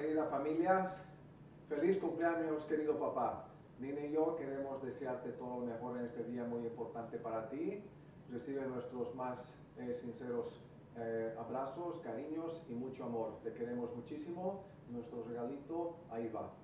querida familia, feliz cumpleaños querido papá. Nina y yo queremos desearte todo lo mejor en este día muy importante para ti. Recibe nuestros más sinceros abrazos, cariños y mucho amor. Te queremos muchísimo. Nuestro regalito, ahí va.